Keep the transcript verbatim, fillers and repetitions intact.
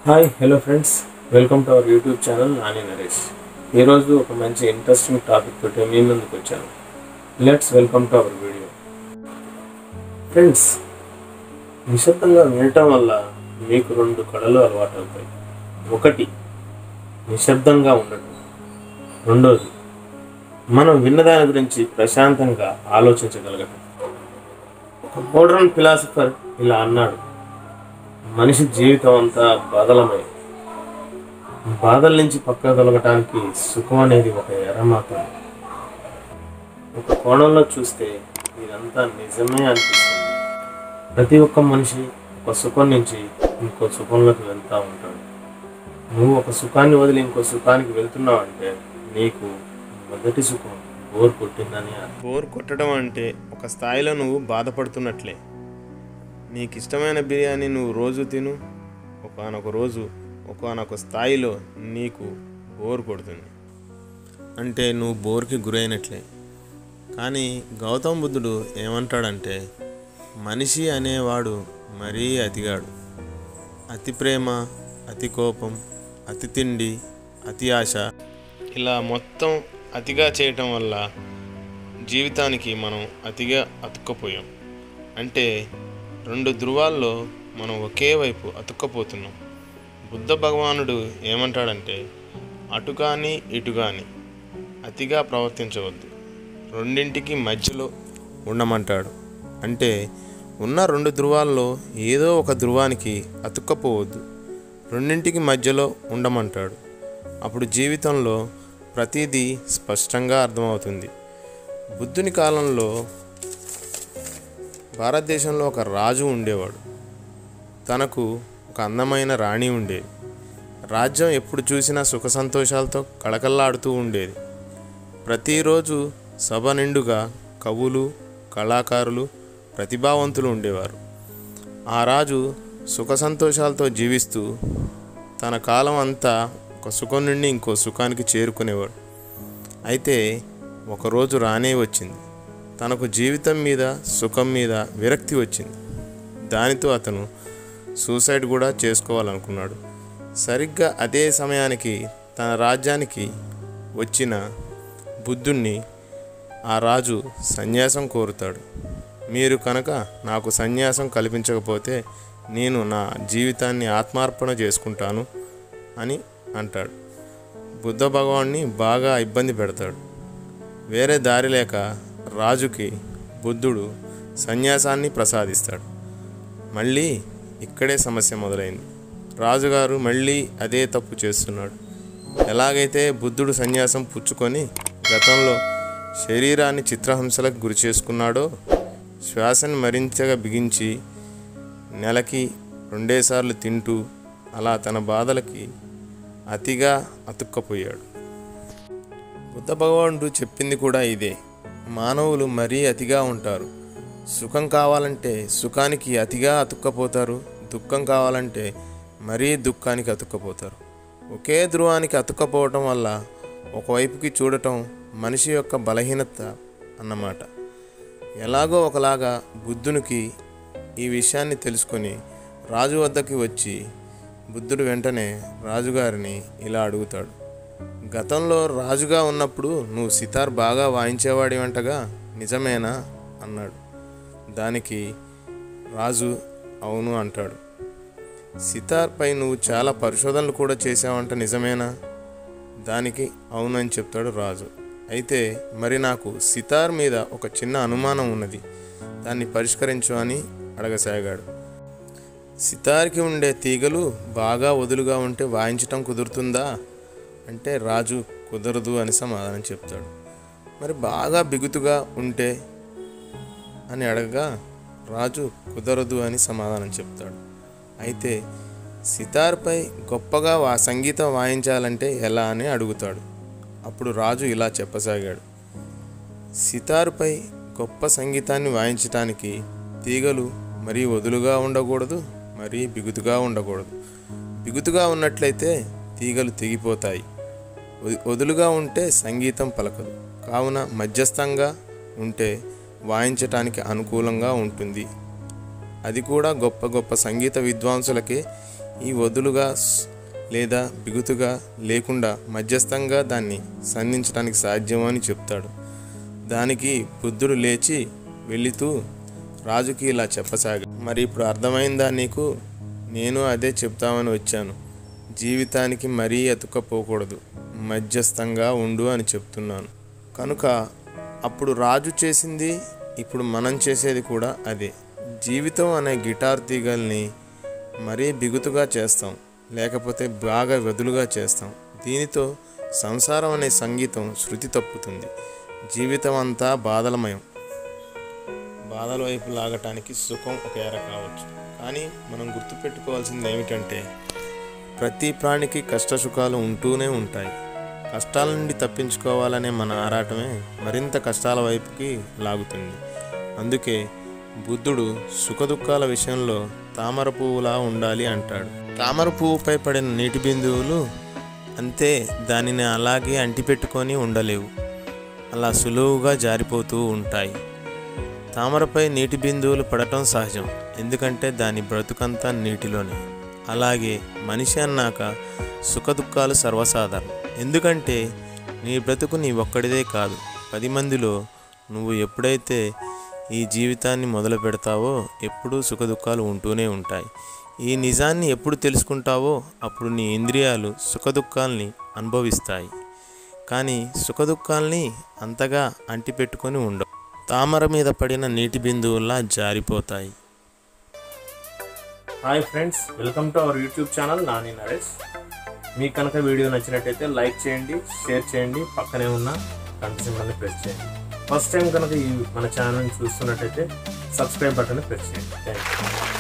Hi hello friends, welcome to our YouTube channel Nani Naresh. ఈరోజు ఒక మంచి ఇంట్రెస్టింగ్ టాపిక్ తోటి మీ ముందుకు వచ్చాను. Let's welcome to our video. Friends, నిశ్శబ్దంగా వినటం వల్ల మీకు రెండు కళలు అలవాటు అవుతాయి. ఒకటి నిశ్శబ్దంగా ఉండటం, రెండోది మనం విన్నదాని గురించి ప్రశాంతంగా ఆలోచించగలగటం. ఒక మోడర్న్ ఫిలాసఫర్ ఇలా అన్నాడు: మనిషి జీవితం అంతా బాధలమై, బాధల నుంచి పక్క తొలగటానికి సుఖం అనేది ఒక ఎర మాత్రమే. ఒక కోణంలో చూస్తే ఇదంతా నిజమే అనిపిస్తుంది. ప్రతి ఒక్క మనిషి ఒక సుఖం నుంచి ఇంకో సుఖంలోకి వెళ్తూ ఉంటాడు. నువ్వు ఒక సుఖాన్ని వదిలి ఇంకో సుఖానికి వెళ్తున్నావు అంటే నీకు మొదటి సుఖం బోర్ కొట్టిందని. బోర్ కొట్టడం అంటే ఒక స్థాయిలో నువ్వు బాధపడుతున్నట్లే. నీకు ఇష్టమైన బిర్యానీ నువ్వు రోజు తిను, ఒకానొక రోజు ఒకానొక స్థాయిలో నీకు బోర్ కొడుతుంది అంటే నువ్వు బోర్కి గురైనట్లే. కానీ గౌతమ బుద్ధుడు ఏమంటాడంటే, మనిషి అనేవాడు మరీ అతిగాడు. అతి ప్రేమ, అతి కోపం, అతి తిండి, అతి ఆశ, ఇలా మొత్తం అతిగా చేయటం వల్ల జీవితానికి మనం అతిగా అతుక్కపోయాం. అంటే రెండు ధృవాల్లో మనం ఒకే వైపు అతుక్కపోతున్నాం. బుద్ధ భగవానుడు ఏమంటాడంటే, అటు కానీ ఇటు కానీ అతిగా ప్రవర్తించవద్దు, రెండింటికి మధ్యలో ఉండమంటాడు. అంటే ఉన్న రెండు ధృవాల్లో ఏదో ఒక ధృవానికి అతుక్కపోవద్దు, రెండింటికి మధ్యలో ఉండమంటాడు. అప్పుడు జీవితంలో ప్రతిదీ స్పష్టంగా అర్థమవుతుంది. బుద్ధుని కాలంలో భారతదేశంలో ఒక రాజు ఉండేవాడు. తనకు ఒక అందమైన రాణి ఉండేది. రాజ్యం ఎప్పుడు చూసినా సుఖ సంతోషాలతో కళకళలాడుతూ ఉండేది. ప్రతిరోజు సభ నిండుగా కవులు, కళాకారులు, ప్రతిభావంతులు ఉండేవారు. ఆ రాజు సుఖ సంతోషాలతో జీవిస్తూ తన కాలం అంతా ఒక సుఖం నుండి ఇంకో సుఖానికి చేరుకునేవాడు. అయితే ఒకరోజు రానే వచ్చింది. తనకు జీవితం మీద, సుఖం మీద విరక్తి వచ్చింది. దానితో అతను సూసైడ్ కూడా చేసుకోవాలనుకున్నాడు. సరిగ్గా అదే సమయానికి తన రాజ్యానికి వచ్చిన బుద్ధుణ్ణి ఆ రాజు సన్యాసం కోరుతాడు. మీరు కనుక నాకు సన్యాసం కల్పించకపోతే నేను నా జీవితాన్ని ఆత్మార్పణ చేసుకుంటాను అని అంటాడు. బుద్ధ భగవాన్ని బాగా ఇబ్బంది పెడతాడు. వేరే దారి లేక రాజుకి బుద్ధుడు సన్యాసాన్ని ప్రసాదిస్తాడు. మళ్ళీ ఇక్కడే సమస్య మొదలైంది. రాజుగారు మళ్ళీ అదే తప్పు చేస్తున్నాడు. ఎలాగైతే బుద్ధుడు సన్యాసం పుచ్చుకొని గతంలో శరీరాన్ని చిత్రహింసలకు గురి చేసుకున్నాడో, శ్వాసను మరింతగా బిగించి నెలకి రెండేసార్లు తింటూ అలా తన బాధలకి అతిగా అతుక్కపోయాడు. బుద్ధ భగవానుడు చెప్పింది కూడా ఇదే. మానవులు మరీ అతిగా ఉంటారు. సుఖం కావాలంటే సుఖానికి అతిగా అతుక్కపోతారు, దుఃఖం కావాలంటే మరీ దుఃఖానికి అతుక్కపోతారు. ఒకే ధ్రువానికి అతుక్కపోవటం వల్ల ఒకవైపుకి చూడటం మనిషి యొక్క బలహీనత అన్నమాట. ఎలాగో ఒకలాగా బుద్ధునికి ఈ విషయాన్ని తెలుసుకొని రాజు వద్దకి వచ్చి బుద్ధుడు వెంటనే రాజుగారిని ఇలా అడుగుతాడు: గతంలో రాజుగా ఉన్నప్పుడు నువ్వు సితార్ బాగా వాయించేవాడి వంటగా, నిజమేనా అన్నాడు. దానికి రాజు అవును అంటాడు. సితార్పై నువ్వు చాలా పరిశోధనలు కూడా చేసావంట, నిజమేనా? దానికి అవును అని చెప్తాడు రాజు. అయితే మరి నాకు సితార్ మీద ఒక చిన్న అనుమానం ఉన్నది, దాన్ని పరిష్కరించు అని అడగసాగాడు. సితార్కి ఉండే తీగలు బాగా వదులుగా ఉంటే వాయించటం కుదురుతుందా అంటే రాజు కుదరదు అని సమాధానం చెప్తాడు. మరి బాగా బిగుతుగా ఉంటే అని అడగగా రాజు కుదరదు అని సమాధానం చెప్తాడు. అయితే సితార్పై గొప్పగా వా సంగీతం వాయించాలంటే ఎలా అని అడుగుతాడు. అప్పుడు రాజు ఇలా చెప్పసాగాడు: సితారుపై గొప్ప సంగీతాన్ని వాయించటానికి తీగలు మరీ వదులుగా ఉండకూడదు, మరీ బిగుతుగా ఉండకూడదు. బిగుతుగా ఉన్నట్లయితే తీగలు తెగిపోతాయి, వదులుగా ఉంటే సంగీతం పలకదు. కావున మధ్యస్థంగా ఉంటే వాయించటానికి అనుకూలంగా ఉంటుంది. అది కూడా గొప్ప గొప్ప సంగీత విద్వాంసులకే ఈ వదులుగా లేదా బిగుతుగా లేకుండా మధ్యస్థంగా దాన్ని సంధించడానికి సాధ్యమని చెప్తాడు. దానికి బుద్ధుడు లేచి వెళుతూ రాజుకి ఇలా చెప్పసాగాడు. మరి ఇప్పుడు అర్థమైందా నీకు? నేను అదే చెప్తామని వచ్చాను. జీవితానికి మరీ ఎతుక్కపోకూడదు, మధ్యస్థంగా ఉండు అని చెప్తున్నాను. కనుక అప్పుడు రాజు చేసింది, ఇప్పుడు మనం చేసేది కూడా అదే. జీవితం అనే గిటార్ తీగల్ని మరీ బిగుతుగా చేస్తాం, లేకపోతే బాగా వదులుగా చేస్తాం. దీనితో సంసారం అనే సంగీతం శృతి తప్పుతుంది. జీవితం అంతా బాధలమయం. బాధల వైపు లాగటానికి సుఖం ఒక ఎర కావచ్చు. కానీ మనం గుర్తుపెట్టుకోవాల్సింది ఏమిటంటే ప్రతి ప్రాణికి కష్ట సుఖాలు ఉంటూనే ఉంటాయి. కష్టాల నుండి తప్పించుకోవాలనే మన ఆరాటమే మరింత కష్టాల వైపుకి లాగుతుంది. అందుకే బుద్ధుడు సుఖదుఖాల విషయంలో తామర పువ్వులా ఉండాలి అంటాడు. తామర పువ్వుపై పడిన నీటి బిందువులు అంతే, దానిని అలాగే అంటిపెట్టుకొని ఉండలేవు, అలా సులువుగా జారిపోతూ ఉంటాయి. తామరపై నీటి బిందువులు పడటం సహజం, ఎందుకంటే దాని బ్రతుకంతా నీటిలోనే. అలాగే మనిషి అన్నాక సుఖదుఖాలు సర్వసాధారణం, ఎందుకంటే నీ బ్రతుకు నీ ఒక్కడిదే కాదు, పది మందిలో నువ్వు ఎప్పుడైతే ఈ జీవితాన్ని మొదలు పెడతావో ఎప్పుడూ సుఖదుఖాలు ఉంటూనే ఉంటాయి. ఈ నిజాన్ని ఎప్పుడు తెలుసుకుంటావో అప్పుడు నీ ఇంద్రియాలు సుఖదుఖాల్ని అనుభవిస్తాయి, కానీ సుఖదుఖాల్ని అంతగా అంటిపెట్టుకొని ఉండవు. తామర మీద పడిన నీటి బిందువుల్లా జారిపోతాయి. Hi friends, welcome to our YouTube channel Nani Naresh. మీకు కనుక వీడియో నచ్చినట్టయితే లైక్ చేయండి, షేర్ చేయండి, పక్కనే ఉన్న గంట సింబల్ని ప్రెస్ చేయండి. ఫస్ట్ టైం కనుక ఈ మన ఛానల్ని చూస్తున్నట్టయితే సబ్స్క్రైబ్ బటన్ని ప్రెస్ చేయండి. Thank you.